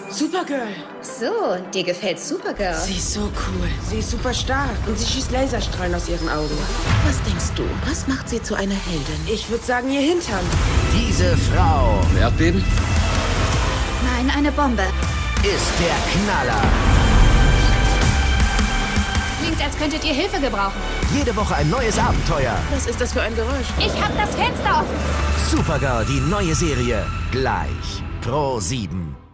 Supergirl. So, dir gefällt Supergirl. Sie ist so cool. Sie ist super stark und sie schießt Laserstrahlen aus ihren Augen. Was denkst du? Was macht sie zu einer Heldin? Ich würde sagen, ihr Hintern. Diese Frau Erdbeben? Nein, eine Bombe. ist der Knaller. Klingt, als könntet ihr Hilfe gebrauchen. Jede Woche ein neues Abenteuer. Was ist das für ein Geräusch? Ich hab das Fenster offen. Supergirl, die neue Serie. Gleich. Pro 7.